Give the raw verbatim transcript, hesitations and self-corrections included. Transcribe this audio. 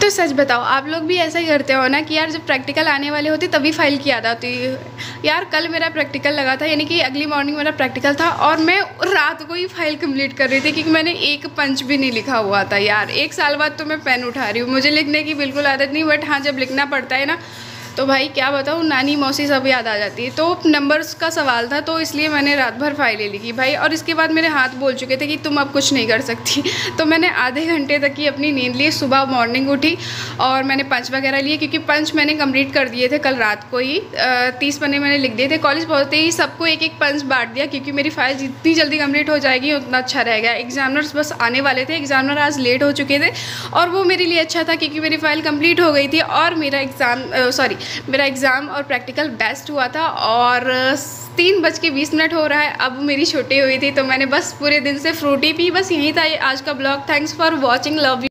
तो सच बताओ, आप लोग भी ऐसा ही करते हो ना कि यार जब प्रैक्टिकल आने वाले होते तभी फाइल की याद आती है। यार कल मेरा प्रैक्टिकल लगा था, यानी कि अगली मॉर्निंग मेरा प्रैक्टिकल था और मैं रात को ही फाइल कंप्लीट कर रही थी क्योंकि मैंने एक पंच भी नहीं लिखा हुआ था। यार एक साल बाद तो मैं पेन उठा रही हूँ, मुझे लिखने की बिल्कुल आदत नहीं, बट हाँ जब लिखना पड़ता है ना तो भाई क्या बताऊँ, नानी मौसी सब याद आ जाती है। तो नंबर्स का सवाल था तो इसलिए मैंने रात भर फाइलें लिखी भाई। और इसके बाद मेरे हाथ बोल चुके थे कि तुम अब कुछ नहीं कर सकती। तो मैंने आधे घंटे तक की अपनी नींद ली, सुबह मॉर्निंग उठी और मैंने पंच वगैरह लिए क्योंकि पंच मैंने कंप्लीट कर दिए थे कल रात को ही। तीस पन्ने मैंने लिख दिए थे। कॉलेज पहुँचते ही सबको एक एक पंच बांट दिया क्योंकि मेरी फाइल जितनी जल्दी कंप्लीट हो जाएगी उतना अच्छा रहेगा। एग्जामिनर्स बस आने वाले थे, एग्जामिनर आज लेट हो चुके थे और वो मेरे लिए अच्छा था क्योंकि मेरी फ़ाइल कंप्लीट हो गई थी और मेरा एग्ज़ाम सॉरी मेरा एग्ज़ाम और प्रैक्टिकल बेस्ट हुआ था। और तीन बज के बीस मिनट हो रहा है, अब मेरी छुट्टी हुई थी तो मैंने बस पूरे दिन से फ्रूटी पी। बस यही था आज का blog. Thanks for watching, love you.